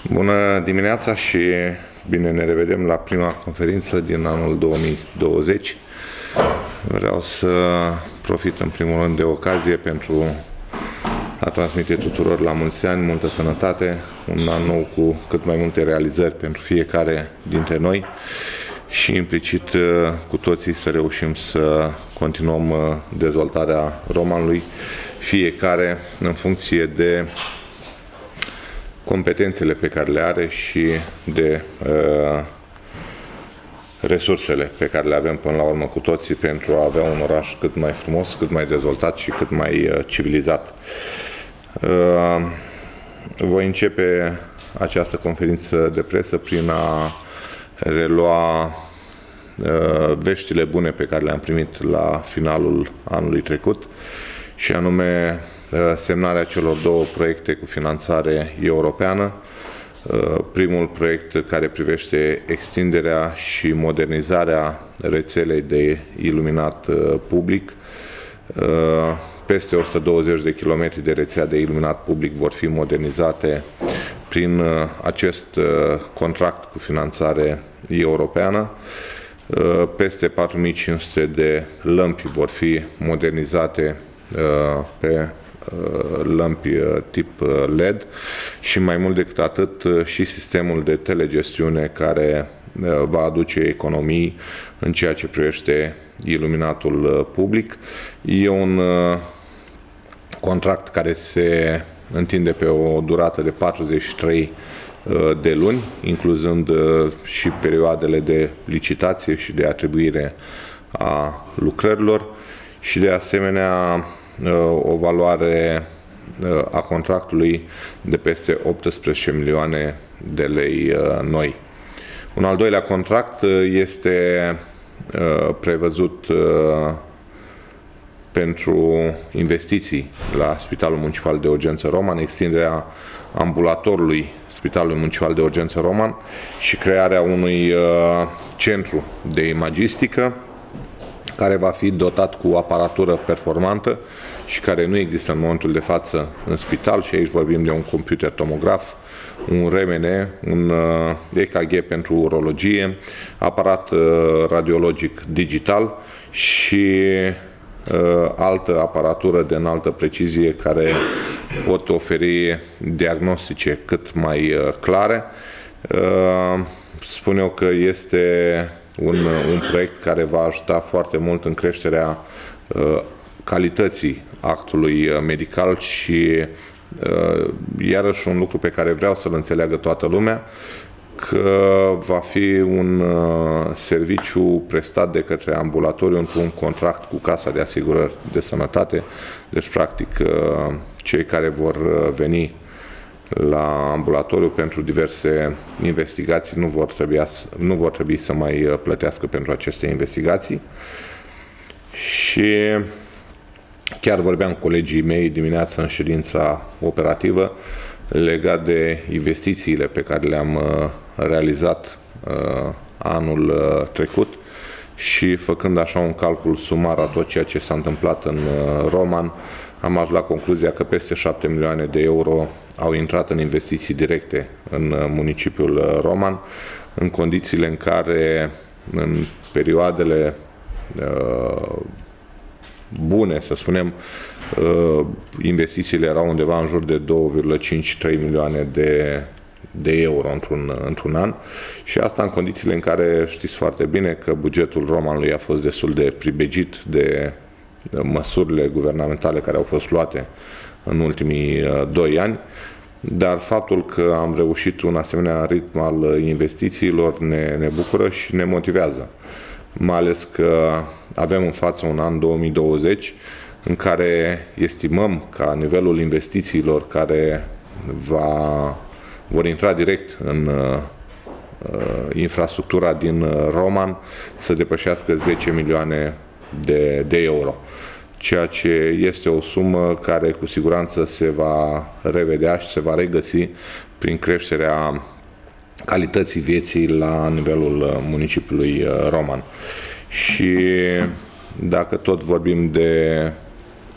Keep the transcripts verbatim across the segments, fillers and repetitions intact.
Bună dimineața și bine ne revedem la prima conferință din anul două mii douăzeci. Vreau să profit în primul rând de ocazie pentru a transmite tuturor la mulți ani, multă sănătate, un an nou cu cât mai multe realizări pentru fiecare dintre noi și implicit cu toții să reușim să continuăm dezvoltarea romanului, fiecare în funcție de competențele pe care le are și de uh, resursele pe care le avem până la urmă cu toții pentru a avea un oraș cât mai frumos, cât mai dezvoltat și cât mai uh, civilizat. Uh, voi începe această conferință de presă prin a relua uh, veștile bune pe care le-am primit la finalul anului trecut, și anume semnarea celor două proiecte cu finanțare europeană. Primul proiect care privește extinderea și modernizarea rețelei de iluminat public. Peste o sută douăzeci de kilometri de rețea de iluminat public vor fi modernizate prin acest contract cu finanțare europeană. Peste patru mii cinci sute de lămpi vor fi modernizate pe lămpi tip L E D și mai mult decât atât și sistemul de telegestiune care va aduce economii în ceea ce privește iluminatul public. E un contract care se întinde pe o durată de patruzeci și trei de luni, incluzând și perioadele de licitație și de atribuire a lucrărilor și de asemenea o valoare a contractului de peste optsprezece milioane de lei noi. Un al doilea contract este prevăzut pentru investiții la Spitalul Municipal de Urgență Roman, extinderea ambulatorului Spitalului Municipal de Urgență Roman și crearea unui centru de imagistică care va fi dotat cu aparatură performantă și care nu există în momentul de față în spital, și aici vorbim de un computer tomograf, un R M N, un E K G pentru urologie, aparat radiologic digital și altă aparatură de înaltă precizie care pot oferi diagnostice cât mai clare. Spun eu că este Un, un proiect care va ajuta foarte mult în creșterea uh, calității actului medical și uh, iarăși un lucru pe care vreau să-l înțeleagă toată lumea, că va fi un uh, serviciu prestat de către ambulatoriu într-un contract cu Casa de Asigurări de Sănătate. Deci, practic, uh, cei care vor veni la ambulatoriu pentru diverse investigații nu vor trebui, nu vor trebui să mai plătească pentru aceste investigații. Și chiar vorbeam cu colegii mei dimineața în ședința operativă legat de investițiile pe care le-am realizat anul trecut și făcând așa un calcul sumar a tot ceea ce s-a întâmplat în Roman, am ajuns la concluzia că peste șapte milioane de euro au intrat în investiții directe în municipiul Roman, în condițiile în care, în perioadele uh, bune, să spunem, uh, investițiile erau undeva în jur de două virgulă cincizeci și trei milioane de, de euro într-un într-un an, și asta în condițiile în care știți foarte bine că bugetul Romanului a fost destul de pribegit de măsurile guvernamentale care au fost luate în ultimii doi ani, dar faptul că am reușit un asemenea ritm al investițiilor ne, ne bucură și ne motivează. Mai ales că avem în față un an două mii douăzeci în care estimăm ca nivelul investițiilor care va, vor intra direct în uh, infrastructura din Roman să depășească zece milioane de, de euro. Ceea ce este o sumă care cu siguranță se va revedea și se va regăsi prin creșterea calității vieții la nivelul municipiului Roman. Și dacă tot vorbim de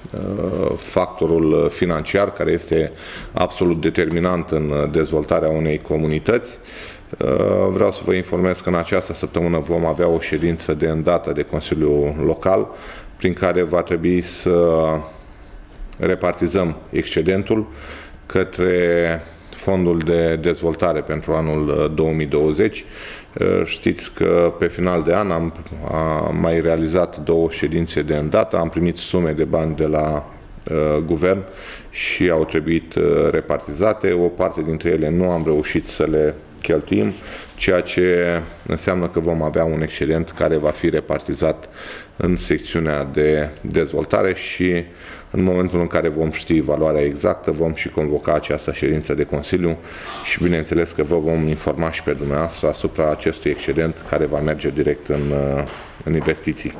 factorul financiar, care este absolut determinant în dezvoltarea unei comunități. Vreau să vă informez că în această săptămână vom avea o ședință de îndată de Consiliul Local, prin care va trebui să repartizăm excedentul către Fondul de Dezvoltare pentru anul două mii douăzeci. Știți că pe final de an am, am mai realizat două ședințe de îndată, am primit sume de bani de la uh, guvern și au trebuit uh, repartizate. O parte dintre ele nu am reușit să le cheltuim, ceea ce înseamnă că vom avea un excedent care va fi repartizat în secțiunea de dezvoltare și în momentul în care vom ști valoarea exactă, vom și convoca această ședință de Consiliu și bineînțeles că vă vom informa și pe dumneavoastră asupra acestui excedent care va merge direct în, în investiții.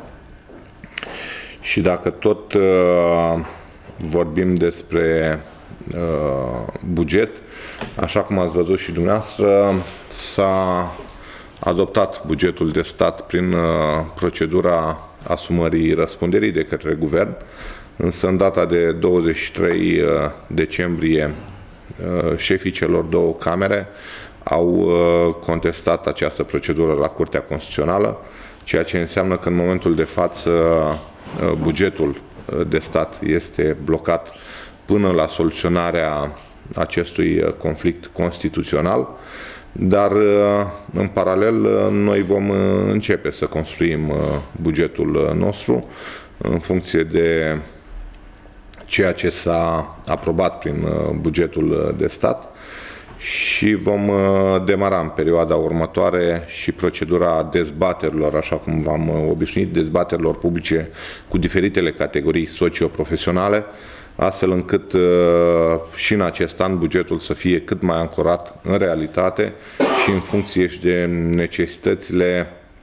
Și dacă tot uh, vorbim despre uh, buget, așa cum ați văzut și dumneavoastră, s-a adoptat bugetul de stat prin uh, procedura asumării răspunderii de către guvern, însă în data de douăzeci și trei decembrie șefii celor două camere au contestat această procedură la Curtea Constituțională, ceea ce înseamnă că în momentul de față bugetul de stat este blocat până la soluționarea acestui conflict constituțional, dar în paralel noi vom începe să construim bugetul nostru în funcție de ceea ce s-a aprobat prin bugetul de stat și vom demara în perioada următoare și procedura dezbaterilor, așa cum v-am obișnuit, dezbaterilor publice cu diferitele categorii socio-profesionale, astfel încât și în acest an bugetul să fie cât mai ancorat în realitate și în funcție și de necesitățile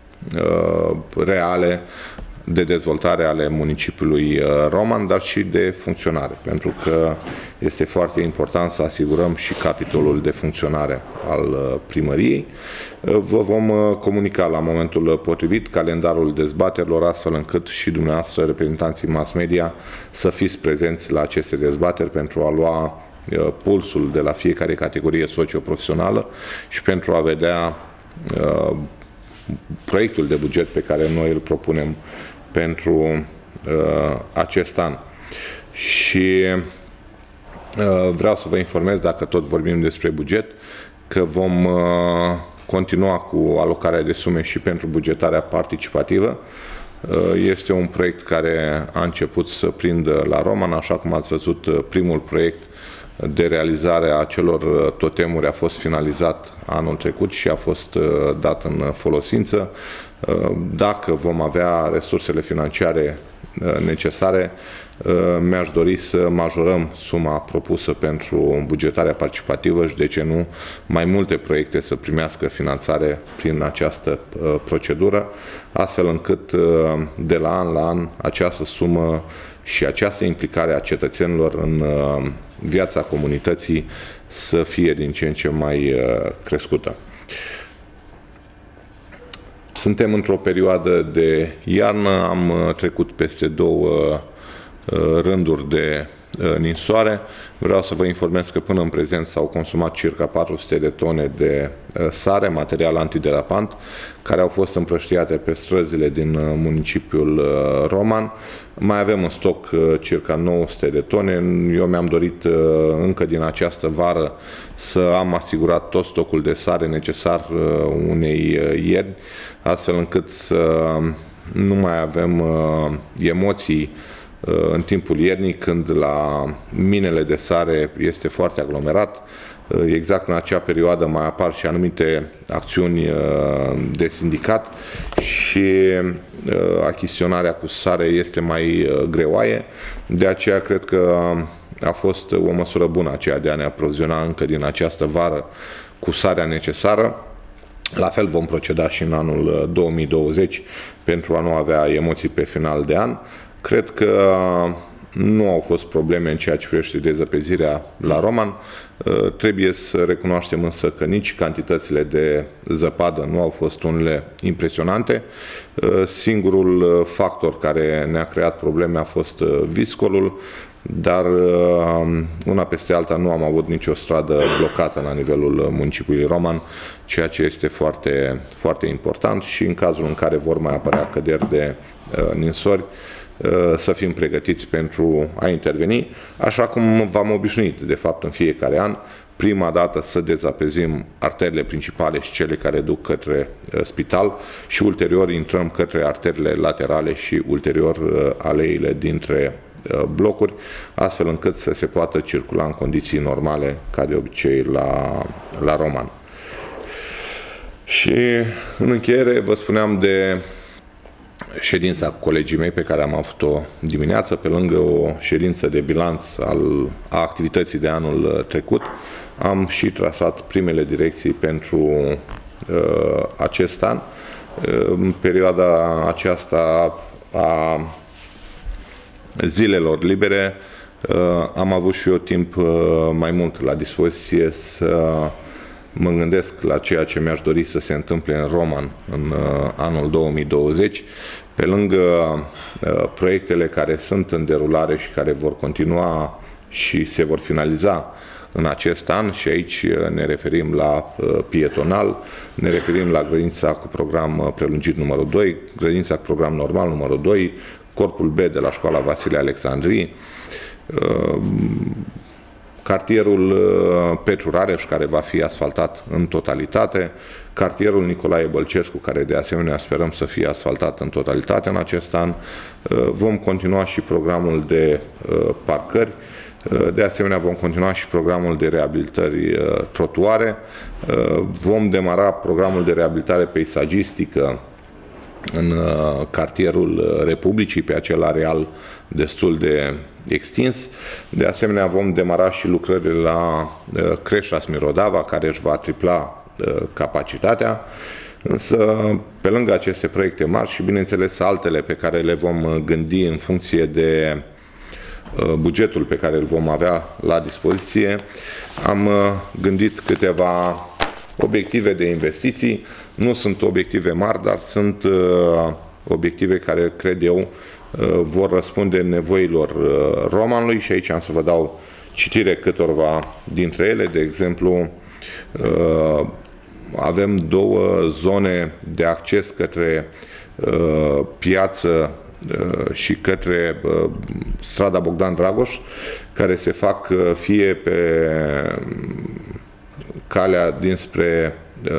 reale de dezvoltare ale municipiului Roman, dar și de funcționare, pentru că este foarte important să asigurăm și capitolul de funcționare al primăriei. Vă vom comunica la momentul potrivit calendarul dezbaterilor, astfel încât și dumneavoastră, reprezentanții mass media, să fiți prezenți la aceste dezbateri pentru a lua pulsul de la fiecare categorie socio-profesională și pentru a vedea proiectul de buget pe care noi îl propunem pentru uh, acest an. Și uh, vreau să vă informez, dacă tot vorbim despre buget, că vom uh, continua cu alocarea de sume și pentru bugetarea participativă. Uh, este un proiect care a început să prindă la Roman, așa cum ați văzut, primul proiect de realizare a celor totemuri a fost finalizat anul trecut și a fost dat în folosință. Dacă vom avea resursele financiare necesare, mi-aș dori să majorăm suma propusă pentru bugetarea participativă și, de ce nu, mai multe proiecte să primească finanțare prin această procedură, astfel încât de la an la an această sumă și această implicare a cetățenilor în viața comunității să fie din ce în ce mai crescută. Suntem într-o perioadă de iarnă, am trecut peste două rânduri de ninsoare. Vreau să vă informez că până în prezent s-au consumat circa patru sute de tone de sare, material antiderapant, care au fost împrăștiate pe străzile din municipiul Roman. Mai avem în stoc circa nouă sute de tone. Eu mi-am dorit încă din această vară să am asigurat tot stocul de sare necesar unei ierni, astfel încât să nu mai avem emoții în timpul iernii, când la minele de sare este foarte aglomerat. Exact în acea perioadă mai apar și anumite acțiuni de sindicat și achiziționarea cu sare este mai greoaie. De aceea cred că a fost o măsură bună aceea de a ne aproviziona încă din această vară cu sarea necesară. La fel vom proceda și în anul două mii douăzeci pentru a nu avea emoții pe final de an. Cred că nu au fost probleme în ceea ce privește dezăpezirea la Roman. Trebuie să recunoaștem însă că nici cantitățile de zăpadă nu au fost unele impresionante. Singurul factor care ne-a creat probleme a fost viscolul, dar una peste alta nu am avut nicio stradă blocată la nivelul municipiului Roman, ceea ce este foarte, foarte important și în cazul în care vor mai apărea căderi de ninsori, să fim pregătiți pentru a interveni, așa cum v-am obișnuit, de fapt, în fiecare an, prima dată să dezapezim arteriile principale și cele care duc către spital și ulterior intrăm către arteriile laterale și ulterior aleile dintre blocuri, astfel încât să se poată circula în condiții normale, ca de obicei la, la Roman. Și în încheiere vă spuneam de ședința cu colegii mei pe care am avut-o dimineață, pe lângă o ședință de bilanț al, a activității de anul trecut. Am și trasat primele direcții pentru uh, acest an. Uh, în perioada aceasta a zilelor libere uh, am avut și eu timp uh, mai mult la dispoziție să mă gândesc la ceea ce mi-aș dori să se întâmple în Roman în uh, anul două mii douăzeci, pe lângă uh, proiectele care sunt în derulare și care vor continua și se vor finaliza în acest an, și aici ne referim la uh, pietonal, ne referim la grădinița cu program prelungit numărul doi, grădinița cu program normal numărul doi, corpul B de la școala Vasile Alexandrii, uh, cartierul Petru Rareș, care va fi asfaltat în totalitate, cartierul Nicolae Bălcescu, care de asemenea sperăm să fie asfaltat în totalitate în acest an. Vom continua și programul de parcări, de asemenea vom continua și programul de reabilitări trotuare, vom demara programul de reabilitare peisagistică în cartierul Republicii, pe acel areal destul de extins. De asemenea, vom demara și lucrările la creșa Smirodava, care își va tripla capacitatea. Însă, pe lângă aceste proiecte mari și, bineînțeles, altele pe care le vom gândi în funcție de bugetul pe care îl vom avea la dispoziție, am gândit câteva obiective de investiții. Nu sunt obiective mari, dar sunt obiective care, cred eu, vor răspunde nevoilor Romanului și aici am să vă dau citire câtorva dintre ele. De exemplu, avem două zone de acces către piață și către strada Bogdan Dragoș, care se fac fie pe calea dinspre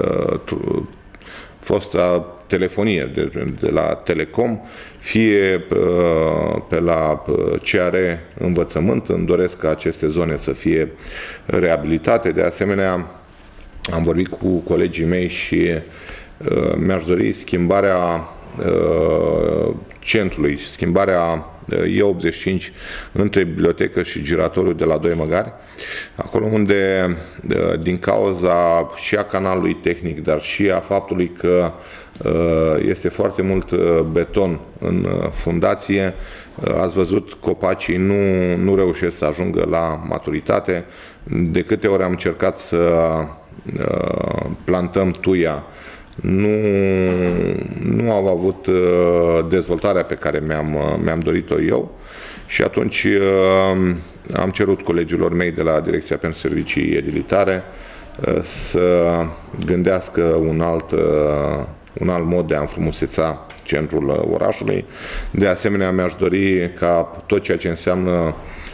fosta telefonie de, de la Telecom, fie pe la C R învățământ. Îmi doresc ca aceste zone să fie reabilitate. De asemenea, am vorbit cu colegii mei și mi-aș dori schimbarea centrului, schimbarea E optzeci și cinci între bibliotecă și giratoriu de la Doi Măgari, acolo unde, din cauza și a canalului tehnic, dar și a faptului că este foarte mult beton în fundație, ați văzut, copacii nu, nu reușesc să ajungă la maturitate. De câte ori am încercat să plantăm tuia, nu, nu au avut dezvoltarea pe care mi-am mi-am dorit-o eu și atunci am cerut colegilor mei de la Direcția pentru Servicii Edilitare să gândească un alt, un alt mod de a înfrumuseța centrul orașului. De asemenea, mi-aș dori ca tot ceea ce înseamnă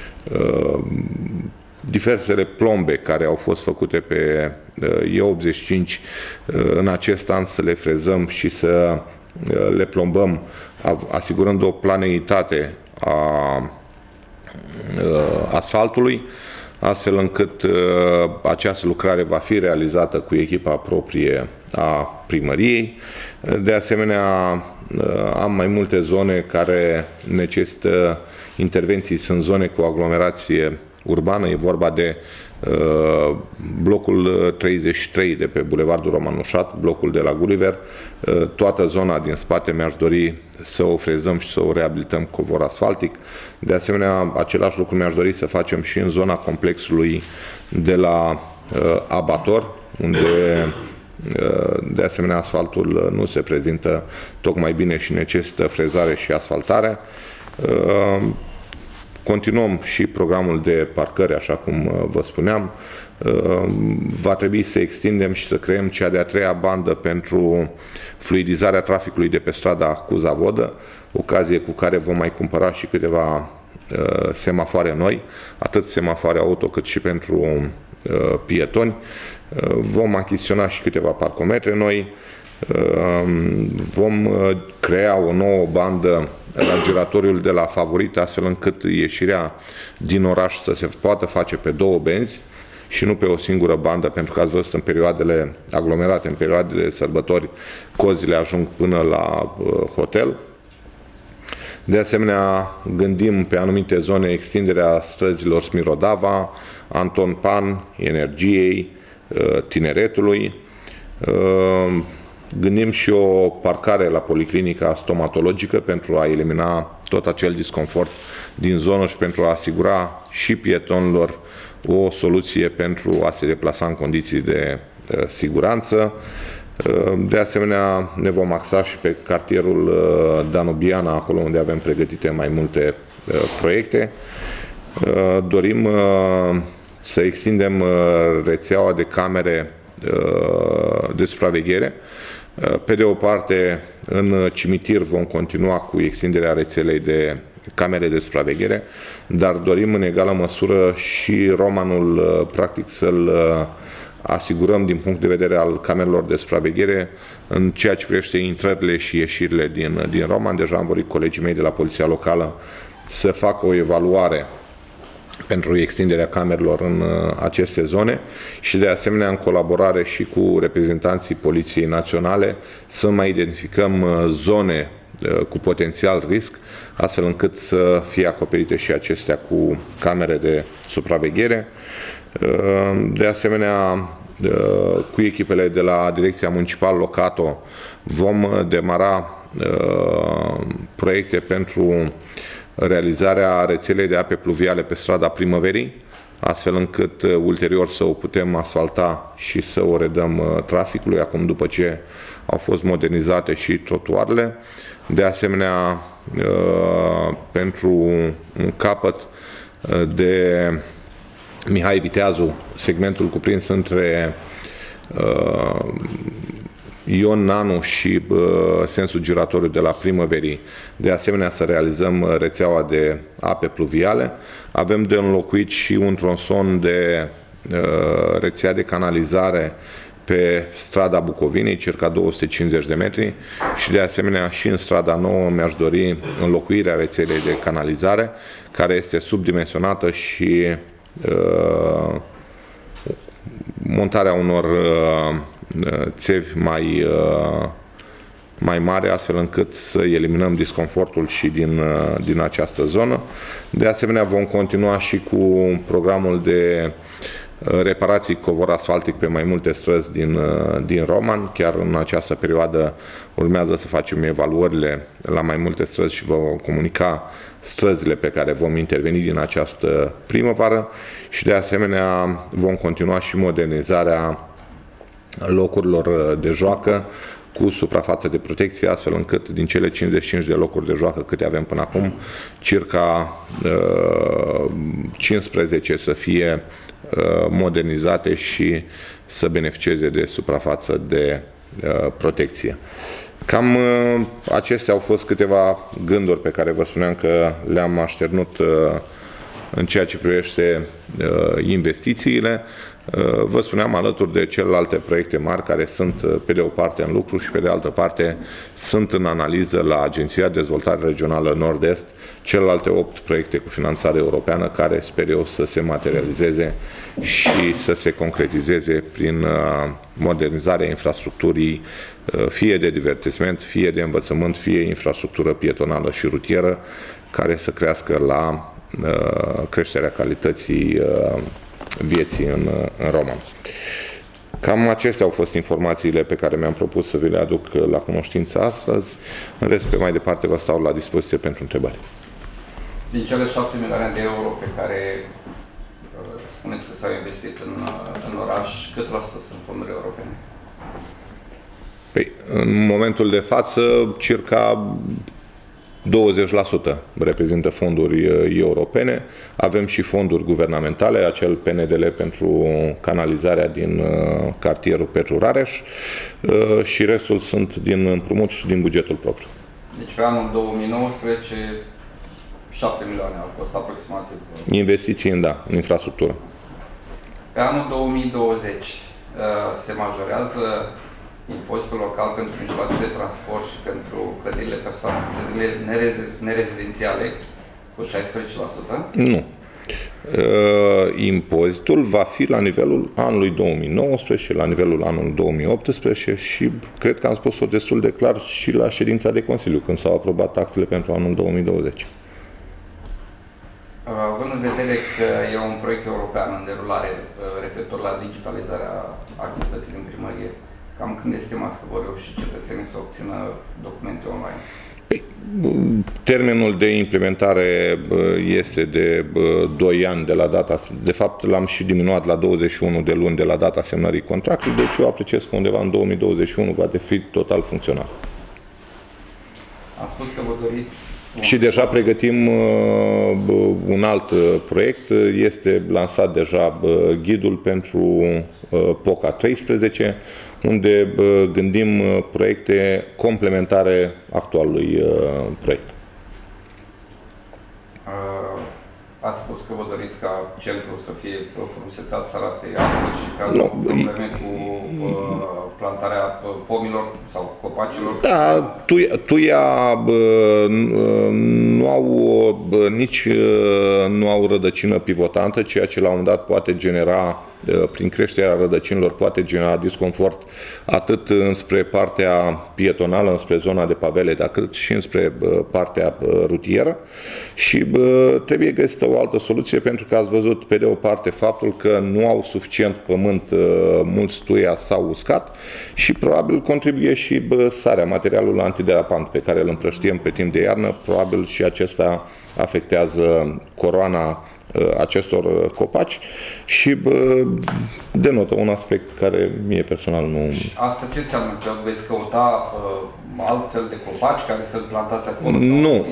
diversele plombe care au fost făcute pe E optzeci și cinci în acest an să le frezăm și să le plombăm, asigurând o planeitate a asfaltului, astfel încât această lucrare va fi realizată cu echipa proprie a primăriei. De asemenea, am mai multe zone care necesită intervenții, sunt zone cu aglomerație urbană, e vorba de blocul treizeci și trei de pe Bulevardul Roman Mușat, blocul de la Gulliver, toată zona din spate mi-aș dori să o frezăm și să o reabilităm cu covor asfaltic. De asemenea, același lucru mi-aș dori să facem și în zona complexului de la abator, unde de asemenea asfaltul nu se prezintă tocmai bine și necesită frezare și asfaltare. Continuăm și programul de parcări, așa cum vă spuneam. Va trebui să extindem și să creăm cea de-a treia bandă pentru fluidizarea traficului de pe strada Cuza-Vodă, ocazie cu care vom mai cumpăra și câteva semafoare noi, atât semafoare auto cât și pentru pietoni. Vom achiziționa și câteva parcometre noi. Vom crea o nouă bandă la giratoriul de la Favorit, astfel încât ieșirea din oraș să se poată face pe două benzi și nu pe o singură bandă, pentru că ați văzut în perioadele aglomerate, în perioadele de sărbători, cozile ajung până la hotel. De asemenea, gândim pe anumite zone extinderea străzilor Smirodava, Anton Pan, Energiei, Tineretului. Gândim și o parcare la policlinica stomatologică pentru a elimina tot acel disconfort din zonă și pentru a asigura și pietonilor o soluție pentru a se deplasa în condiții de siguranță. De asemenea, ne vom axa și pe cartierul Danubiana, acolo unde avem pregătite mai multe proiecte. Dorim să extindem rețeaua de camere de supraveghere. Pe de o parte, în cimitir vom continua cu extinderea rețelei de camere de supraveghere, dar dorim în egală măsură și Romanul, practic, să-l asigurăm din punct de vedere al camerelor de supraveghere în ceea ce privește intrările și ieșirile din, din Roman. Deja am vorbit colegii mei de la Poliția Locală să facă o evaluare pentru extinderea camerelor în aceste zone și de asemenea în colaborare și cu reprezentanții Poliției Naționale să mai identificăm zone cu potențial risc, astfel încât să fie acoperite și acestea cu camere de supraveghere. De asemenea, cu echipele de la Direcția Municipală Locato vom demara proiecte pentru realizarea rețelei de ape pluviale pe strada Primăverii, astfel încât ulterior să o putem asfalta și să o redăm traficului, acum după ce au fost modernizate și trotuarele. De asemenea, pentru un capăt de Mihai Viteazu, segmentul cuprins între Ion Nanu și uh, sensul giratoriu de la Primăverii, de asemenea să realizăm rețeaua de ape pluviale. Avem de înlocuit și un tronson de uh, rețea de canalizare pe strada Bucovinei, circa două sute cincizeci de metri, și de asemenea și în strada nouă mi-aș dori înlocuirea rețelei de canalizare, care este subdimensionată, și uh, montarea unor uh, țevi mai, mai mari, astfel încât să eliminăm disconfortul și din, din această zonă. De asemenea, vom continua și cu programul de reparații covor asfaltic pe mai multe străzi din, din Roman. Chiar în această perioadă urmează să facem evaluările la mai multe străzi și vom comunica străzile pe care vom interveni din această primăvară și de asemenea vom continua și modernizarea locurilor de joacă cu suprafață de protecție, astfel încât din cele cincizeci și cinci de locuri de joacă câte avem până acum, circa uh, cincisprezece să fie uh, modernizate și să beneficieze de suprafață de uh, protecție. Cam uh, acestea au fost câteva gânduri pe care vă spuneam că le-am așternut uh, în ceea ce privește uh, investițiile. Vă spuneam, alături de celelalte proiecte mari care sunt pe de o parte în lucru și pe de altă parte sunt în analiză la Agenția de Dezvoltare Regională Nord-Est, celelalte opt proiecte cu finanțare europeană care sper eu să se materializeze și să se concretizeze prin modernizarea infrastructurii, fie de divertisment, fie de învățământ, fie infrastructură pietonală și rutieră, care să crească la creșterea calității vieții în, în roman. Cam acestea au fost informațiile pe care mi-am propus să vi le aduc la cunoștință astăzi. În rest, pe mai departe, vă stau la dispoziție pentru întrebări. Din cele șapte milioane de euro pe care spuneți că s-au investit în, în oraș, cât la sută sunt fonduri europene? Păi, în momentul de față, circa douăzeci la sută reprezintă fonduri europene. Avem și fonduri guvernamentale, acel P N D L pentru canalizarea din cartierul Petru Rareș și restul sunt din împrumut și din bugetul propriu. Deci pe anul două mii nouăsprezece, șapte milioane au fost aproximativ. Investiții în, da, în infrastructură. Pe anul două mii douăzeci se majorează impozitul local pentru mijloace de transport și pentru clădirile persoane, clădirile nerezidențiale cu șaisprezece la sută? Nu. Impozitul va fi la nivelul anului două mii nouăsprezece și la nivelul anului două mii optsprezece și cred că am spus-o destul de clar și la ședința de Consiliu, când s-au aprobat taxele pentru anul două mii douăzeci. Având în vedere că e un proiect european în derulare referitor la digitalizarea activității din primărie, cam când estimați că vor reuși cetățenii să obțină documente online? Termenul de implementare este de doi ani de la data, de fapt l-am și diminuat la douăzeci și unu de luni de la data semnării contractului, deci eu apreciez că undeva în două mii douăzeci și unu va fi total funcțional. Am spus că vă doriți... Și deja pregătim uh, un alt uh, proiect, este lansat deja uh, ghidul pentru uh, P O C A treisprezece, unde uh, gândim uh, proiecte complementare actualului uh, proiect. Uh, ați spus că vă doriți ca centrul să fie frumusețat, să arate altfel și ca no, probleme cu uh, plantarea pomilor sau copacilor? Da, tuia, tuia bă, nu au bă, nici nu au rădăcină pivotantă, ceea ce la un moment dat poate genera, prin creșterea rădăcinilor, poate genera disconfort atât înspre partea pietonală, înspre zona de pavele, dar cât și înspre partea rutieră. Și bă, trebuie găsită o altă soluție, pentru că ați văzut pe de o parte faptul că nu au suficient pământ, mulți tuia s-au uscat și probabil contribuie și bă, sarea, materialul antiderapant pe care îl împrăștiem pe timp de iarnă, probabil și acesta afectează coroana acestor copaci și bă, denotă un aspect care mie personal nu... Și asta ce înseamnă? Că veți căuta uh, altfel de copaci care să-l plantați acolo? Nu,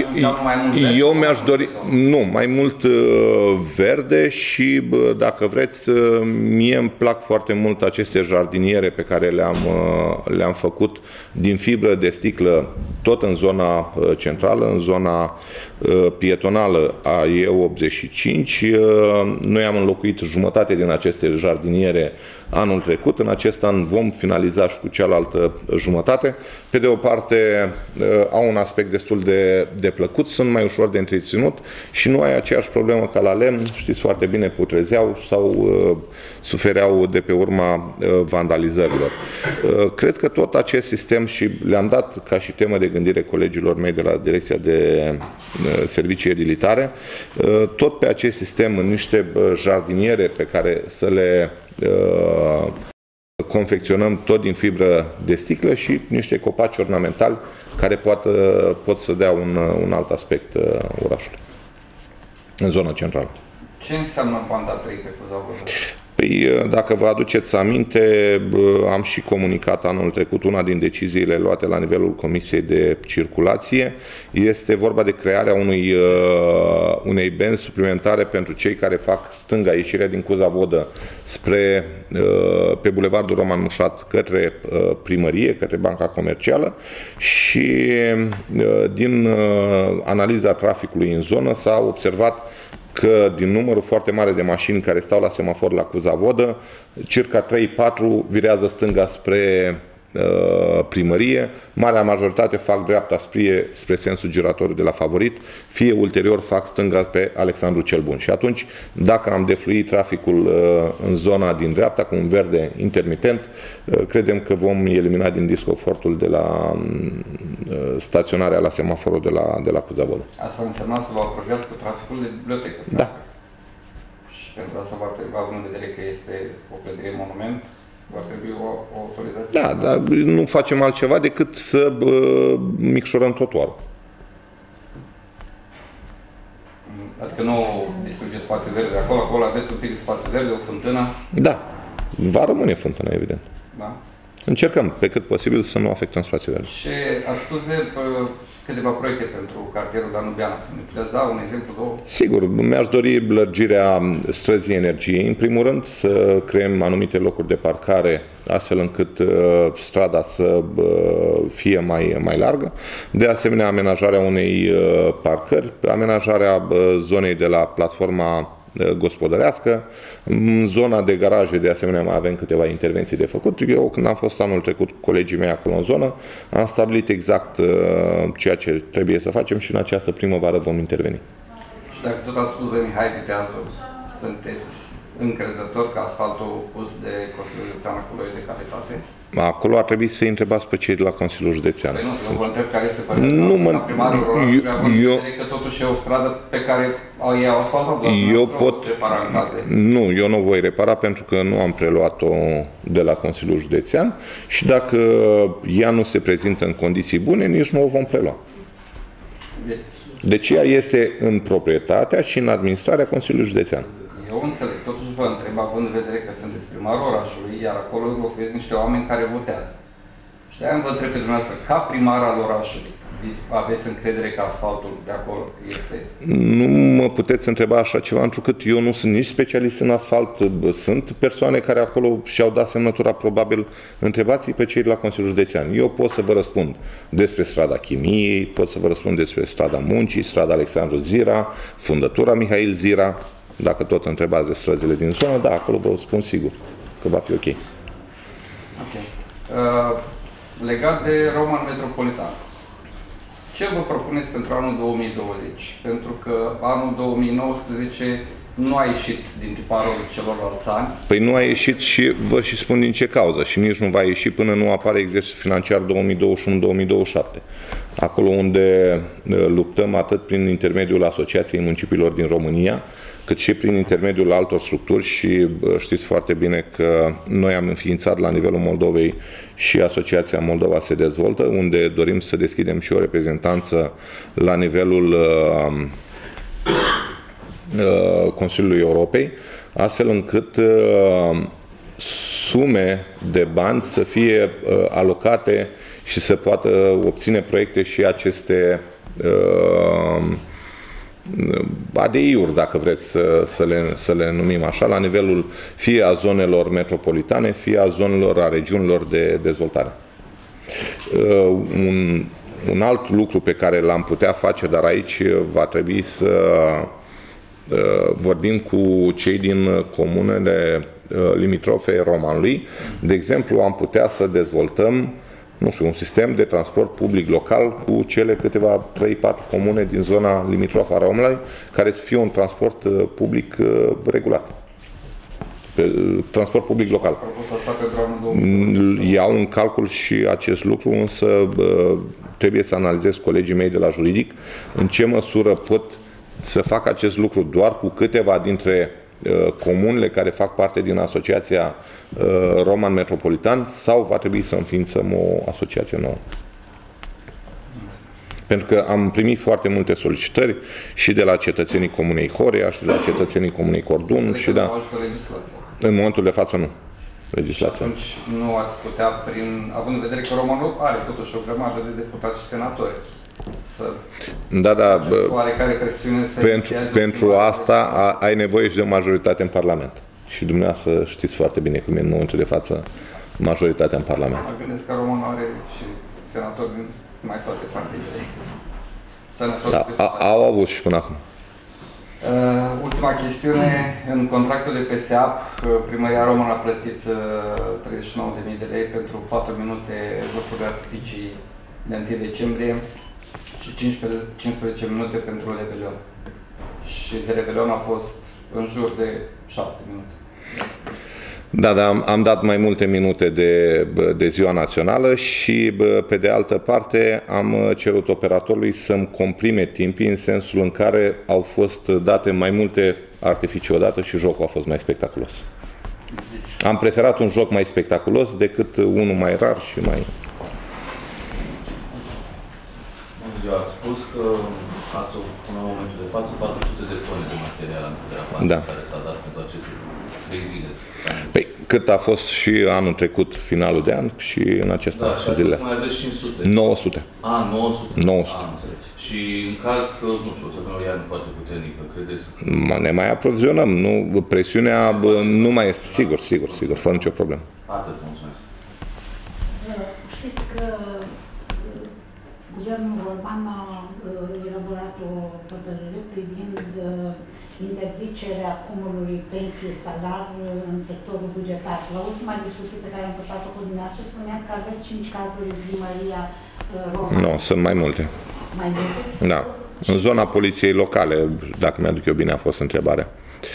mai eu mi-aș dori, nu, mai mult uh, verde și bă, dacă vreți, uh, mie îmi plac foarte mult aceste jardiniere pe care le-am uh, le-am făcut din fibră de sticlă, tot în zona uh, centrală, în zona uh, pietonală a E optzeci și cinci. Uh, noi am înlocuit jumătate din aceste jardiniere anul trecut. În acest an vom finaliza și cu cealaltă jumătate. Pe de o parte, au un aspect destul de, de plăcut, sunt mai ușor de întreținut și nu ai aceeași problemă ca la lemn, știți foarte bine, putrezeau sau uh, sufereau de pe urma uh, vandalizărilor. Uh, cred că tot acest sistem, și le-am dat ca și temă de gândire colegilor mei de la Direcția de uh, Servicii Edilitare, uh, tot pe acest sistem, în niște jardiniere pe care să le uh, confecționăm tot din fibră de sticlă și niște copaci ornamentali care pot, pot să dea un, un alt aspect orașului, în zona centrală. Ce înseamnă banda trei pe Cuzavodă? Păi, dacă vă aduceți aminte, am și comunicat anul trecut una din deciziile luate la nivelul Comisiei de Circulație. Este vorba de crearea unui, unei benzi suplimentare pentru cei care fac stânga, ieșirea din Cuzavodă spre, pe Bulevardul Roman Mușat către primărie, către Banca Comercială, și din analiza traficului în zonă s-a observat că din numărul foarte mare de mașini care stau la semafor la Cuzavodă, circa trei patru virează stânga spre uh, primărie, marea majoritate fac dreapta spre, spre sensul giratoriu de la Favorit, fie ulterior fac stânga pe Alexandru cel Bun. Și atunci, dacă am defluit traficul uh, în zona din dreapta cu un verde intermitent, uh, credem că vom elimina din disconfortul de la uh, staționarea la semaforul de la, de la Cuzavodă. Asta însemna să vă apropiați cu traficul de bibliotecă. Da. Și pentru asta va trebui, având în vedere că este o clădire monument, va trebui o, o autorizație. Da, dar nu facem altceva decât să uh, micșorăm trotuarul. Adică nu distruge spațiu verde acolo, acolo aveți un pic de spațiu verde, o fântână. Da, va rămâne fântâna, evident. Da. Încercăm pe cât posibil să nu afectăm spațiul verde. Și ați spus de câteva proiecte pentru cartierul Danubian. Ne puteți da un exemplu, două? Sigur, mi-aș dori lărgirea străzii Energiei, în primul rând, să creăm anumite locuri de parcare, astfel încât uh, strada să uh, fie mai, mai largă. De asemenea, amenajarea unei uh, parcări, amenajarea uh, zonei de la platforma gospodărească. În zona de garaje, de asemenea, mai avem câteva intervenții de făcut. Eu, când am fost anul trecut cu colegii mei acolo în zonă, am stabilit exact uh, ceea ce trebuie să facem și în această primăvară vom interveni. Și dacă tot ați spus de Mihai Viteazu, sunteți încrezător că asfaltul pus de Consiliul Județean acolo e de calitate? Acolo ar trebui să-i întrebați pe cei de la Consiliul Județean. Păi nu, eu vă întreb care este părerea nu mă, primarul orașului, având eu, în vedere că totuși e o stradă pe care ei au asfaltat, doar eu pot, repara în caz de... Nu, eu nu voi repara pentru că nu am preluat-o de la Consiliul Județean și dacă ea nu se prezintă în condiții bune, nici nu o vom prelua. Deci ea este în proprietatea și în administrarea Consiliului Județean. Eu înțeleg, totuși vă întreb, având în vedere că sunteți primarul orașului, iar acolo locuiesc niște oameni care votează. Și de-aia vă întreb pe dumneavoastră, ca primar al orașului, aveți încredere că asfaltul de acolo este? Nu mă puteți întreba așa ceva, întrucât eu nu sunt nici specialist în asfalt. Sunt persoane care acolo și-au dat semnătura, probabil. Întrebați-i pe cei de la Consiliul Județean. Eu pot să vă răspund despre strada Chimiei, pot să vă răspund despre strada Muncii, strada Alexandru Zira, fundătura Mihail Zira. Dacă tot întrebați de străzile din zonă, da, acolo vă spun sigur că va fi ok. Ok. Uh, legat de Roman Metropolitan, ce vă propuneți pentru anul două mii douăzeci? Pentru că anul două mii nouăsprezece nu a ieșit din tiparul celorlalți ani. Păi nu a ieșit și vă și spun din ce cauză și nici nu va ieși până nu apare exercițiul financiar două mii douăzeci și unu două mii douăzeci și șapte. Acolo unde luptăm atât prin intermediul Asociației Municipiilor din România, cât și prin intermediul altor structuri și știți foarte bine că noi am înființat la nivelul Moldovei și Asociația Moldova se dezvoltă, unde dorim să deschidem și o reprezentanță la nivelul uh, uh, Consiliului Europei, astfel încât uh, sume de bani să fie uh, alocate și să poată obține proiecte și aceste uh, A D I-uri, dacă vreți să, să, le, să le numim așa, la nivelul fie a zonelor metropolitane, fie a zonelor, a regiunilor de dezvoltare. Uh, un, un alt lucru pe care l-am putea face, dar aici va trebui să uh, vorbim cu cei din comunele uh, limitrofe Romanului. De exemplu, am putea să dezvoltăm nu știu, un sistem de transport public local cu cele câteva trei patru comune din zona limitrofă a României, care să fie un transport public regulat. Transport public local. Iau în calcul și acest lucru, însă trebuie să analizez colegii mei de la juridic în ce măsură pot să fac acest lucru doar cu câteva dintre comunele care fac parte din Asociația Roman Metropolitan sau va trebui să înființăm o asociație nouă. Pentru că am primit foarte multe solicitări și de la cetățenii Comunei Horea și de la cetățenii Comunei Cordun și da. În momentul de față nu. Legislația. Atunci nu ați putea, prin, având în vedere că Romanul are totuși o grămadă de deputați și senatori, să da, da, oarecare presiune să pentru, pentru asta a, ai nevoie și de o majoritate în Parlament. Și dumneavoastră știți foarte bine cum e în momentul de față majoritatea în Parlament. Mă gândesc că Romanul are și senatori din mai toate partidele. Da, a, au avut și până acum. Uh, ultima chestiune, în contractul de P S A P, Primăria Română a plătit uh, treizeci și nouă de mii de lei pentru patru minute jocuri de artificii de întâi decembrie și cincisprezece minute pentru Revelion. Și de Revelion a fost în jur de șapte minute. Da, da, am, am dat mai multe minute de, de ziua națională și, pe de altă parte, am cerut operatorului să-mi comprime timpii în sensul în care au fost date mai multe artificii odată și jocul a fost mai spectaculos. Am preferat un joc mai spectaculos decât unul mai rar și mai... Ați spus că ați până la momentul de față patru sute de tone de material antiderapant, da, care s-a dat pentru aceste trei zile. Păi, cât a fost și anul trecut, finalul de an, și în acesta, da, și zilele. mai aveți cinci sute. nouă sute. A, nouă sute. nouă sute. A, înțeleg. Și în caz că, nu știu, o să vină o iarnă foarte puternică, credeți? Ne mai aprovizionăm, nu? Presiunea nu mai este, sigur, sigur, sigur, fără nicio problemă. Atât, mulțumesc. Știți că guvernul Orban a elaborat o hotărâre privind interzicerea cumulului pensie-salar în sectorul bugetar. La ultima discuție pe care am purtat-o cu dumneavoastră, spuneați că aveți cinci cazuri în primăria României. Nu, sunt mai multe. Mai multe? Da. În zona poliției locale, dacă mi-aduc eu bine, a fost întrebarea.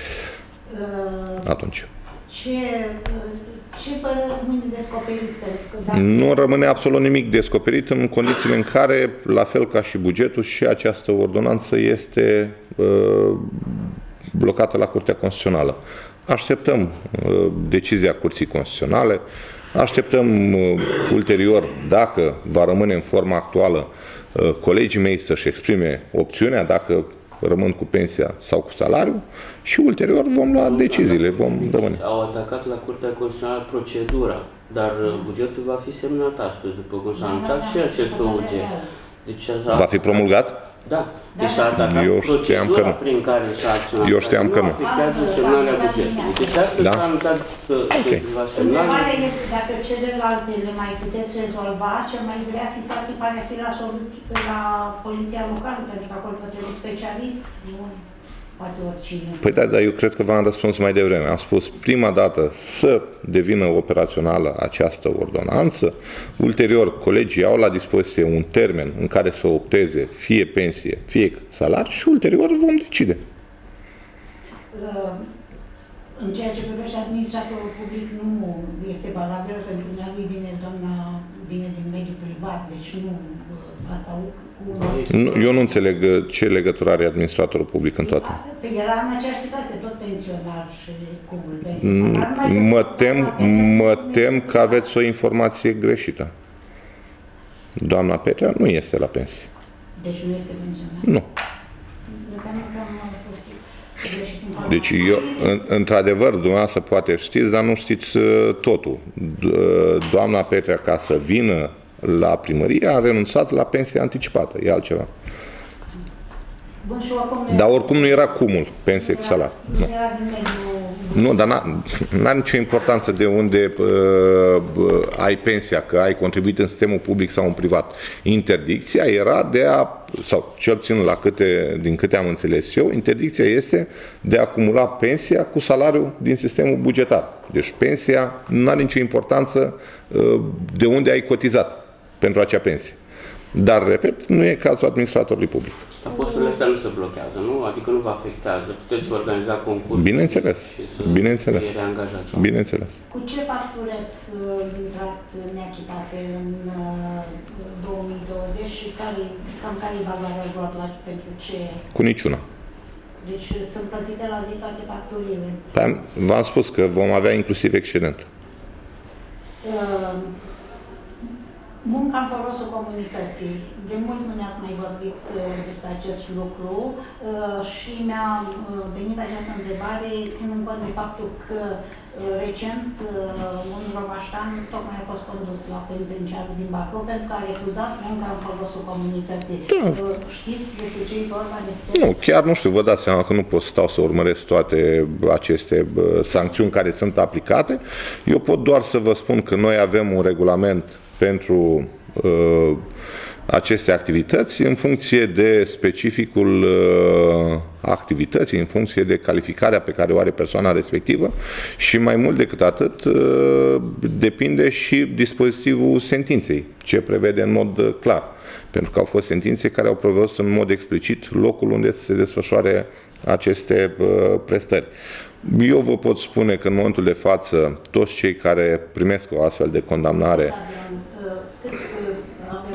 Atunci. Ce, ce rămâne descoperit? Dacă... Nu rămâne absolut nimic descoperit în condițiile în care, la fel ca și bugetul, și această ordonanță este uh, blocată la Curtea Constituțională. Așteptăm uh, decizia Curții Constituționale, așteptăm uh, ulterior, dacă va rămâne în forma actuală, uh, colegii mei să-și exprime opțiunea, dacă rămân cu pensia sau cu salariu, și ulterior vom lua deciziile, vom rămâne. Au atacat la Curtea Constituțională procedura, dar bugetul va fi semnat astăzi, după cum s-a anunțat și acest O U G. Deci, va fi promulgat? Da. Deci s-a atacat Eu procedura prin care s-a acționat. Eu știam că nu. Afectează semnarea bugetului. Deci astăzi s-a anunțat că se va semna. Întrebarea este dacă celelalte le mai puteți rezolva, cel mai grea situație pare fi la soluții la poliția locală, pentru că acolo poate un specialist, nu poate oricine. Păi da, dar eu cred că v-am răspuns mai devreme. Am spus prima dată să devină operațională această ordonanță, ulterior colegii au la dispoziție un termen în care să opteze fie pensie, fie salariu și ulterior vom decide. În ceea ce privește administratorul public nu este valabil, pentru că lui vine doamna, vine din mediul privat, deci nu asta cu... Nu, eu nu înțeleg ce legătură are administratorul public în toate. Era în aceeași situație, tot pensionar și cumul pensionar. Mă tem, mă tem că aveți o informație greșită. Doamna Petrea nu este la pensie. Deci nu este pensionar? Nu. Înseamnă că am fost greșit în Deci eu, într-adevăr, dumneavoastră poate știți, dar nu știți totul. Doamna Petrea, ca să vină la primărie, a renunțat la pensie anticipată, e altceva. Bun, și oricum dar oricum nu era cumul, pensie cu salariu. Nu era din mediul... Nu, dar n-are nicio importanță de unde uh, uh, ai pensia, că ai contribuit în sistemul public sau în privat. Interdicția era de a, sau cel puțin la câte, din câte am înțeles eu, interdicția este de a acumula pensia cu salariul din sistemul bugetar. Deci pensia nu are nicio importanță uh, de unde ai cotizat pentru acea pensie. Dar, repet, nu e cazul administratorului public. Dar posturile astea nu se blochează, nu? Adică nu vă afectează. Puteți organiza concursuri. Bineînțeles. Și să Bineînțeles. fie reangajați. Bineînțeles. Cu ce facturi ați intrat neachitate în două mii douăzeci și care, cam care e valoarea lor pentru ce? Cu niciuna. Deci sunt plătite la zi toate facturile. V-am spus că vom avea inclusiv excedent. Uh, Munca în folosul comunității. De mult nu ne-ați mai vorbit uh, despre acest lucru uh, și mi-a uh, venit această întrebare ținând cont de faptul că uh, recent uh, un romaștan tocmai a fost condus la penitenciarul din Bacău pentru că a refuzat munca în folosul comunității. Da. Uh, știți despre ce e vorba? De nu, chiar nu știu, vă dați seama că nu pot stau să urmăresc toate aceste uh, sancțiuni care sunt aplicate. Eu pot doar să vă spun că noi avem un regulament pentru uh, aceste activități în funcție de specificul uh, activității, în funcție de calificarea pe care o are persoana respectivă și mai mult decât atât uh, depinde și dispozitivul sentinței, ce prevede în mod clar. Pentru că au fost sentințe care au prevăzut în mod explicit locul unde se desfășoare aceste uh, prestări. Eu vă pot spune că în momentul de față toți cei care primesc o astfel de condamnare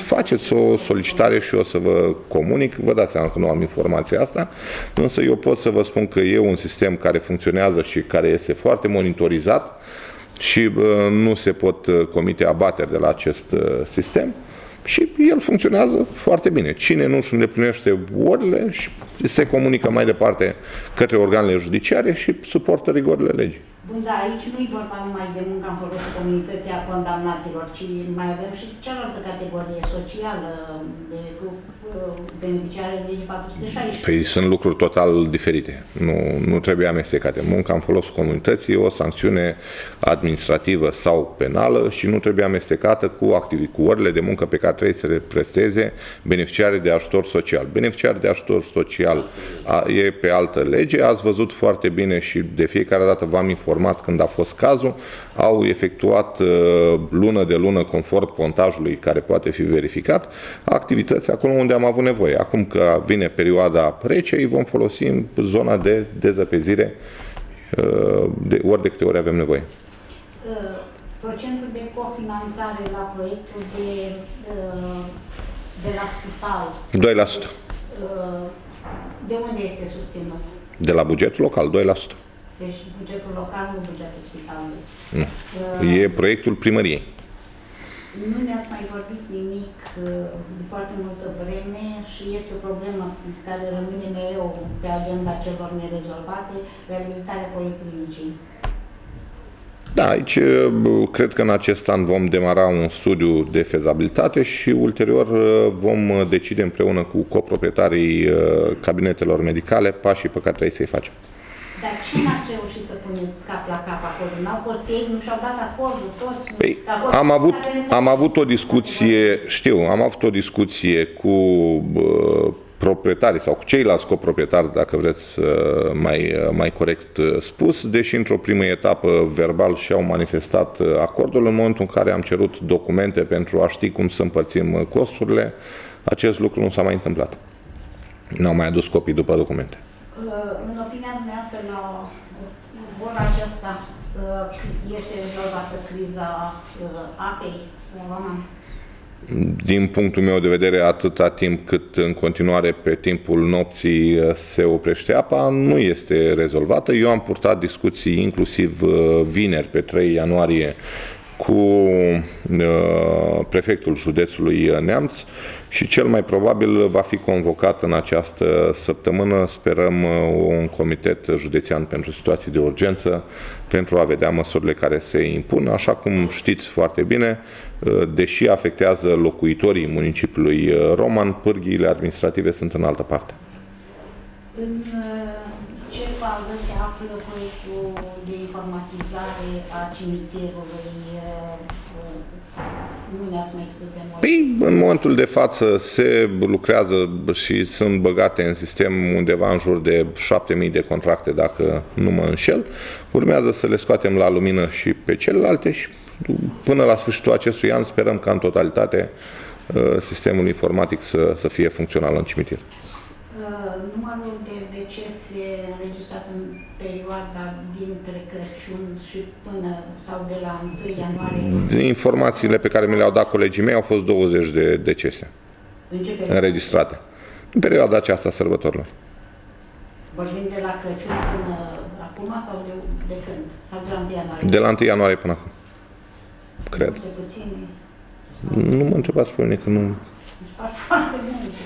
faceți o solicitare și o să vă comunic. Vă dați seama că nu am informația asta, însă eu pot să vă spun că e un sistem care funcționează și care este foarte monitorizat și uh, nu se pot uh, comite abateri de la acest uh, sistem. Și el funcționează foarte bine. Cine nu își îndeplinește orele, se comunică mai departe către organele judiciare și suportă rigorile legii. Bun, dar aici nu e vorba numai de munca în folosul comunității a condamnaților, ci mai avem și cealaltă categorie socială, de beneficiare legii patru sute șaisprezece. Păi sunt lucruri total diferite. Nu, nu trebuie amestecate. Munca în folosul comunității e o sancțiune administrativă sau penală și nu trebuie amestecată cu, activi, cu orele de muncă pe care trebuie să le presteze beneficiarii de ajutor social. Beneficiarii de ajutor social a, e pe altă lege. Ați văzut foarte bine și de fiecare dată v-am informat când a fost cazul, au efectuat uh, lună de lună, conform contajului care poate fi verificat, activități acolo unde am avut nevoie. Acum că vine perioada rece, îi vom folosi în zona de dezăpezire uh, de ori de câte ori avem nevoie. Uh, procentul de cofinanțare la proiectul de, uh, de la spital. doi la sută. Uh, de unde este susținut? De la bugetul local, doi la sută. Deci bugetul local, nu bugetul spitalului. Nu. Uh, e proiectul primăriei. Nu ne-ați mai vorbit nimic uh, de foarte multă vreme și este o problemă care rămâne mereu pe agenda celor nerezolvate, reabilitarea policlinicii. Da, aici cred că în acest an vom demara un studiu de fezabilitate și ulterior vom decide împreună cu coproprietarii cabinetelor medicale pașii pe care trebuie să-i facem. Dar ce n-ați reușit să puneți cap la cap acolo? N-au fost ei, nu și-au dat acordul toți? Păi, am, avut, am avut o discuție, știu, am avut o discuție cu uh, proprietarii sau cu ceilalți coproprietari, dacă vreți uh, mai, uh, mai corect uh, spus, deși într-o primă etapă verbal și-au manifestat uh, acordul, în momentul în care am cerut documente pentru a ști cum să împărțim uh, costurile, acest lucru nu s-a mai întâmplat. N-au mai adus copii după documente. În opinia dumneavoastră, la ora aceasta este rezolvată criza apei în Roman? Din punctul meu de vedere, atâta timp cât în continuare pe timpul nopții se oprește apa, nu este rezolvată. Eu am purtat discuții inclusiv vineri, pe trei ianuarie, cu uh, prefectul județului Neamț și cel mai probabil va fi convocat în această săptămână, sperăm, uh, un comitet județean pentru situații de urgență pentru a vedea măsurile care se impun. Așa cum știți foarte bine, uh, deși afectează locuitorii municipiului Roman, pârghiile administrative sunt în altă parte. În ce fază se află proiectul de informatizare a cimitirului? Nu ne-ați mai spus de mult. Păi, în momentul de față se lucrează și sunt băgate în sistem undeva în jur de șapte mii de contracte, dacă nu mă înșel. Urmează să le scoatem la lumină și pe celelalte și până la sfârșitul acestui an sperăm ca în totalitate sistemul informatic să, să fie funcțional în cimitir. Numărul de decese înregistrat în perioada dintre Crăciun și până sau de la întâi ianuarie? Informațiile pe care mi le-au dat colegii mei au fost douăzeci de decese înregistrate în perioada aceasta a sărbătorilor. Vorbim de la Crăciun până acum sau de, de când? Sau de la întâi ianuarie? De la întâi ianuarie până acum, cred. De puțin? Nu mă întrebați pe mine că nu... Îți fac foarte multe.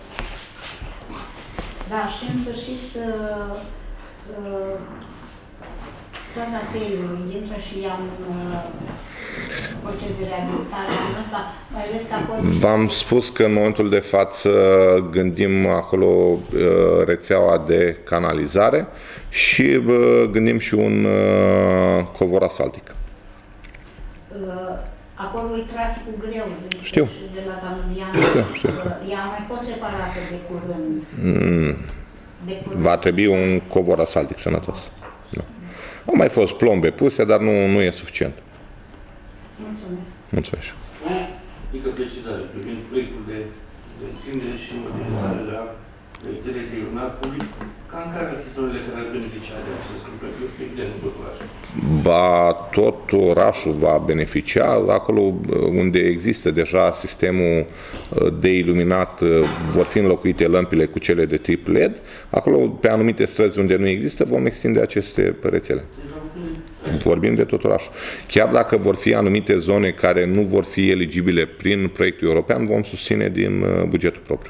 Da, și în sfârșit, uh, uh, strada Teiului intră și ea în uh, proces de reabilitare anul ăsta. Mai ales că acolo... V-am spus că în momentul de față gândim acolo uh, rețeaua de canalizare și uh, gândim și un uh, covor asfaltic. Uh, acolo e traficul greu. Știu. De la Danulian. Știu, știu. Uh, ea a mai fost reparată de curând. Mm. De curând. Va trebui un covor asfaltic sănătos. Nu. Au mai fost plombe puse, dar nu, nu e suficient. Mulțumesc. Mulțumesc. O mică precizare privind proiectul de, de extindere și modernizare la rețele de iluminat public, cam care ar fi zonele care ar beneficia de acest lucru, evident, nu tot orașul. Ba, tot orașul va beneficia, acolo unde există deja sistemul de iluminat, vor fi înlocuite lămpile cu cele de tip L E D, acolo pe anumite străzi unde nu există vom extinde aceste rețele. Vorbim de tot orașul. Chiar dacă vor fi anumite zone care nu vor fi eligibile prin proiectul european, vom susține din bugetul propriu.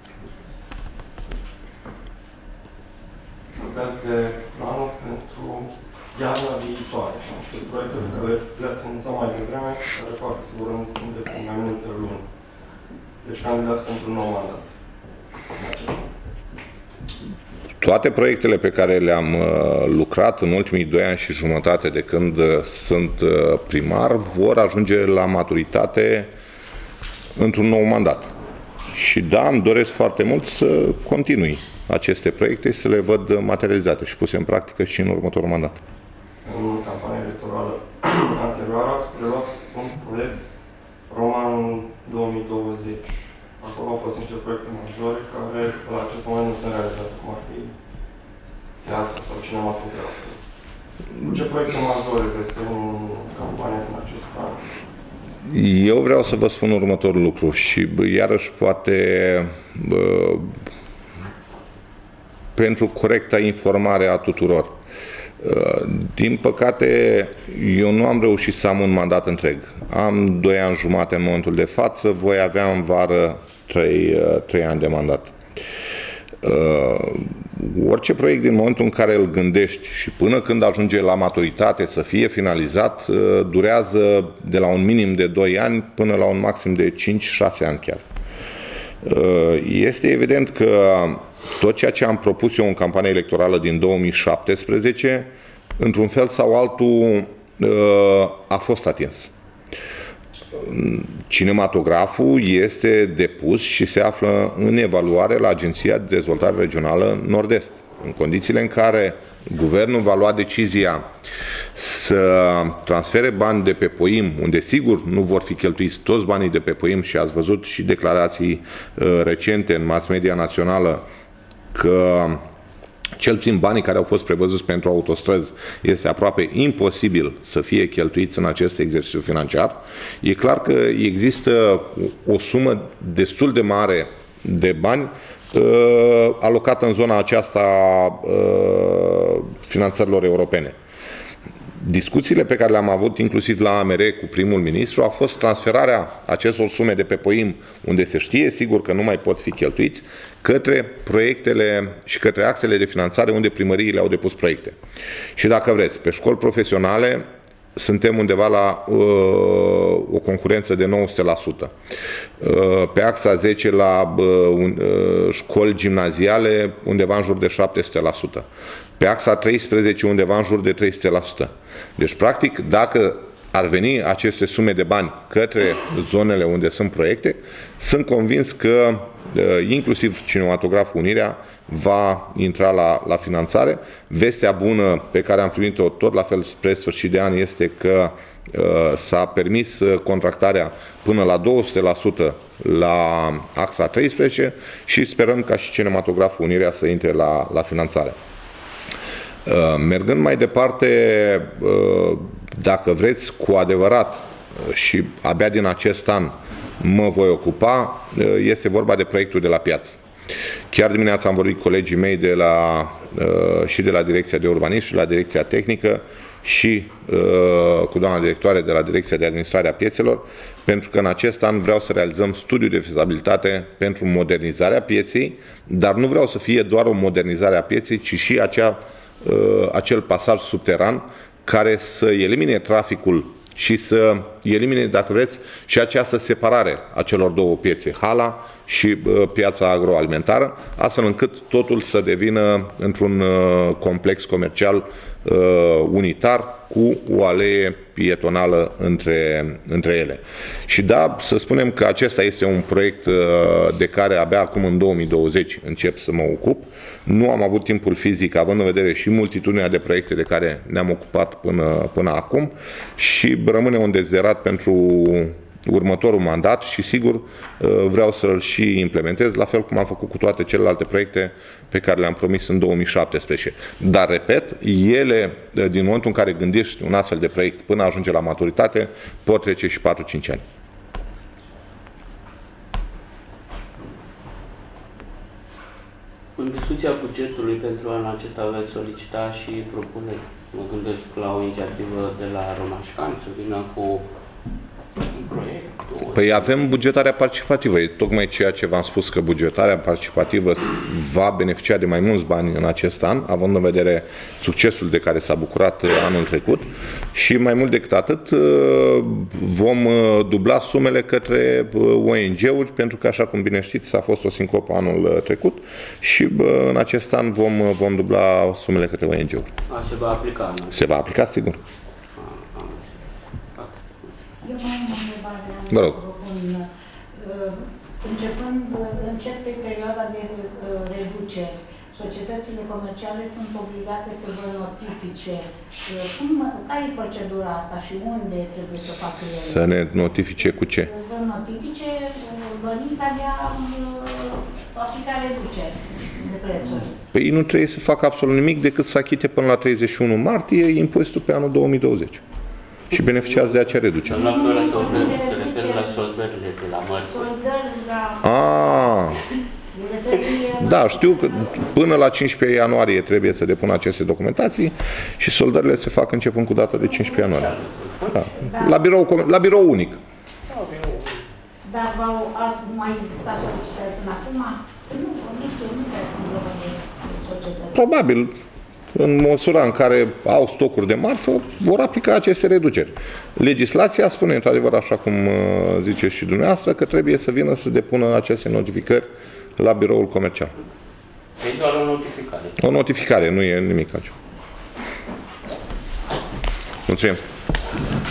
Vorbeați de planul pentru iarna viitoare și niște proiecte pe care le-ați anunțat mai devreme, care fac să vor îndeplini mai multe luni. Deci candidați pentru un nou mandat. Toate proiectele pe care le-am lucrat în ultimii doi ani și jumătate de când sunt primar vor ajunge la maturitate într-un nou mandat. Și da, îmi doresc foarte mult să continui aceste proiecte și să le văd materializate și puse în practică și în următorul mandat. În campania electorală anterioară ați preluat un proiect Roman două mii douăzeci. Acolo au fost niște proiecte majore care la acest moment nu sunt realizate, cum ar fi teatru sau cinematografie. Ce proiecte majore veți pe în campania din acest an? Eu vreau să vă spun următorul lucru și iarăși poate bă, pentru corecta informare a tuturor. Din păcate, eu nu am reușit să am un mandat întreg. Am doi ani jumate în momentul de față, voi avea în vară trei, trei ani de mandat. Uh, orice proiect din momentul în care îl gândești și până când ajunge la maturitate să fie finalizat, uh, durează de la un minim de doi ani până la un maxim de cinci șase ani chiar. Uh, este evident că tot ceea ce am propus eu în campania electorală din două mii șaptesprezece, într-un fel sau altul, uh, a fost atins. Cinematograful este depus și se află în evaluare la Agenția de Dezvoltare Regională Nord-Est. În condițiile în care guvernul va lua decizia să transfere bani de pe POIM, unde sigur nu vor fi cheltuiți toți banii de pe POIM și ați văzut și declarații uh, recente în mass media națională că cel puțin banii care au fost prevăzuți pentru autostrăzi este aproape imposibil să fie cheltuiți în acest exercițiu financiar. E clar că există o sumă destul de mare de bani uh, alocată în zona aceasta uh, finanțărilor europene. Discuțiile pe care le-am avut inclusiv la A M R cu primul ministru a fost transferarea acestor sume de pe POIM, unde se știe sigur că nu mai pot fi cheltuiți, către proiectele și către axele de finanțare unde primăriile au depus proiecte. Și dacă vreți, pe școli profesionale suntem undeva la uh, o concurență de nouă sute la sută. Uh, pe axa zece la uh, uh, școli gimnaziale undeva în jur de șapte sute la sută. Pe axa treisprezece undeva în jur de trei sute la sută. Deci, practic, dacă ar veni aceste sume de bani către zonele unde sunt proiecte, sunt convins că inclusiv cinematograful Unirea va intra la, la finanțare. Vestea bună pe care am primit-o tot la fel spre sfârșit de an este că uh, s-a permis contractarea până la două sute la sută la axa treisprezece și sperăm ca și cinematograful Unirea să intre la, la finanțare. Uh, mergând mai departe, uh, dacă vreți, cu adevărat uh, și abia din acest an mă voi ocupa, este vorba de proiectul de la piață. Chiar dimineața am vorbit cu colegii mei de la, și de la Direcția de Urbanism și de la Direcția Tehnică și cu doamna directoare de la Direcția de Administrare a Piețelor, pentru că în acest an vreau să realizăm studiul de fezabilitate pentru modernizarea pieței, dar nu vreau să fie doar o modernizare a pieței, ci și acea, acel pasaj subteran care să elimine traficul și să elimine, dacă vreți, și această separare a celor două piețe, hala și uh, piața agroalimentară, astfel încât totul să devină într-un uh, complex comercial uh, unitar cu o alee pietonală între, între ele. Și da, să spunem că acesta este un proiect uh, de care abia acum în două mii douăzeci încep să mă ocup. Nu am avut timpul fizic, având în vedere și multitudinea de proiecte de care ne-am ocupat până, până acum și rămâne un deziderat pentru următorul mandat și sigur vreau să-l și implementez, la fel cum am făcut cu toate celelalte proiecte pe care le-am promis în două mii șaptesprezece. Dar, repet, ele, din momentul în care gândești un astfel de proiect până ajunge la maturitate, pot trece și patru-cinci ani. În discuția bugetului pentru anul acesta veți solicita și propuneri. Mă gândesc la o inițiativă de la Romașcani să vină cu un proiect. Păi avem bugetarea participativă. E tocmai ceea ce v-am spus, că bugetarea participativă va beneficia de mai mulți bani în acest an, având în vedere succesul de care s-a bucurat anul trecut. Și mai mult decât atât, vom dubla sumele către O N G-uri, pentru că, așa cum bine știți, a fost o sincopă anul trecut și în acest an vom, vom dubla sumele către O N G-uri. A, se va aplica? Nu? Se va aplica, sigur. Eu mai am o întrebare. Vă rog. Începând, începe perioada de reduceri. Societățile comerciale sunt obligate să vă notifice. Cum, care e procedura asta și unde trebuie să facă ele? Să ne notifice cu ce? Să vă notifice dorința de a aplica reduceri de prețuri. Păi nu trebuie să facă absolut nimic decât să achite până la treizeci și unu martie impozitul pe anul două mii douăzeci. Și beneficiați de acea reducere. La fel se referă la soldările de la mărți. Soldări la... Ah. Da, știu că până la cincisprezece ianuarie trebuie să depună aceste documentații și soldările se fac începând cu data de cincisprezece ianuarie. Da. La, birou, la birou unic. Dar ați mai existat solicitări până acum? Nu, nu știu, nu trebuie să societăți. Probabil. În măsura în care au stocuri de marfă, vor aplica aceste reduceri. Legislația spune, într-adevăr, așa cum ziceți și dumneavoastră, că trebuie să vină să depună aceste notificări la biroul comercial. E doar o notificare. O notificare, nu e nimic altceva. Mulțumim.